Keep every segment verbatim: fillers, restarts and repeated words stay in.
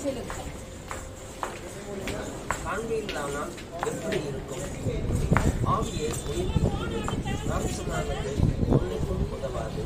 காண்பீர்களானால் எப்படி இருக்கும்? ஆவியை உயிர்ப்பிக்கிறது. நான் சொன்னானது உன்னைக்கும் உதவாது.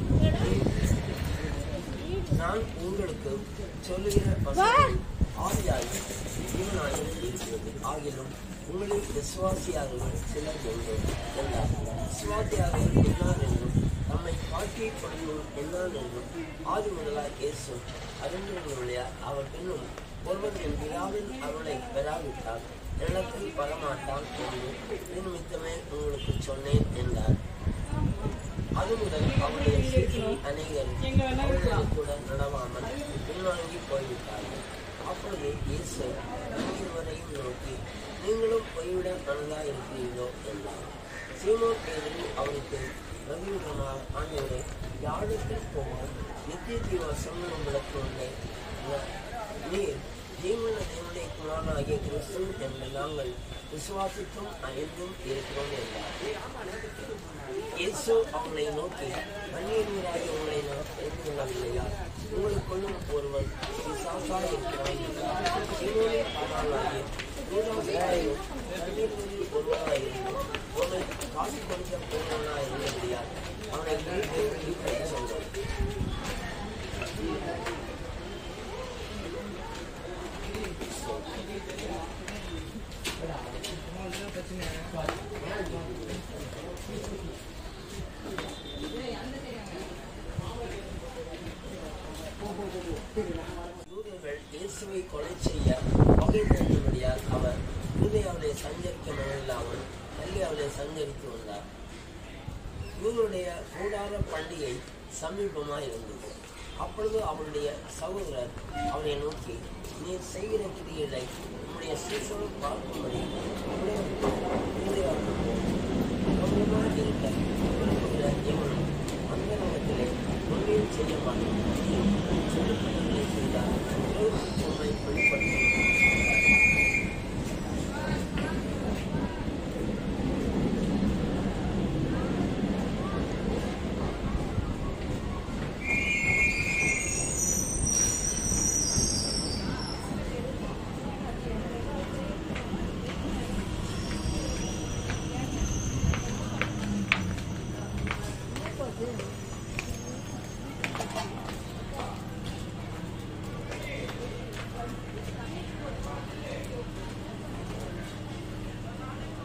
நான் உங்களுக்கு சொல்லுகிற வசனம் ஆவியாகி ஜீவனாயும் இருக்கிறது. ஆகிலும் உங்களில் விசுவாசியாளர்கள் சிலர் வேண்டும் என்றார். விசுவாசியாளர்கள் என்னார் என்றும் தம்மை காட்டி கொடுக்கும் என்னார் என்றும் ஆதி முதலாய் இயேசு அறிஞர்களுடைய அவர் பின்னும் ஒருவன் என் பிதாவின் அருளை பெறாவிட்டால் நிலத்தில் வரமாட்டான் என்று நிமித்தமே உங்களுக்கு சொன்னேன் என்றார். அது முதல் அவருடைய சீக்கிரம் அநேகர் அவர்களை கூட நடவாமல் பின்வாங்கி போய்விட்டார்கள். அப்பொழுது இயேசு இருவரையும் நோக்கி, நீங்களும் போய்விட மனதாக இருக்கிறீர்களோ என்றார். சீமோன் பேதுரு அவருக்கு மகிழ்வுடனாக, ஆண்டவரே, யாழத்தில் போவோம், நித்திய ஜீவ சமூகம் விளக்குவதை நீர் ஜீவன தேவனுடைய குமாரனாகிய கிறிஸ்து என்று நாங்கள் விசுவாசித்தும் அறிந்தும் இருக்கிறோம் என்றார். இயேசு அவங்களை நோக்கி, அந்நியராகி உங்களை நான் தெரிந்து கொள்ளவில்லையா? உங்களுக்குள்ளும் ஒருவன் பிசாசாய் இருக்கிறான் என்றார். சீமோனின் பாடாளாகிய யூதாசும் தண்ணீர்களில் ஒருவனாயிருந்தும் அவனை காசு கொடுக்க போனவனாய் இருந்தபடியால் அவனை குறித்து இப்படி சொன்னார். யூதர்கள் இயேசுவை கொலை செய்ய வகை தேடியபடியால் அவர் யூதேயாவிலே சஞ்சரிக்க மனமில்லாமல் கலிலேயாவிலே சஞ்சரித்து வந்தார். இவருடைய கூடார பண்டிகை சமீபமாய் இருந்தது. அப்பொழுது அவருடைய சகோதரர் அவரை நோக்கி, நீர் செய்கிற கிரியைகளை நம்முடைய சீசனும் பார்க்கும்படி இருக்க விரும்புகிற எவனும் அந்த நேரத்திலே ஒன்றையும் செய்ய மாட்டோம். சொல்லப்பட்டதை செய்தால் உண்மை வெளிப்படுத்தும்.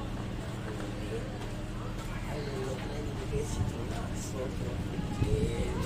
Yes.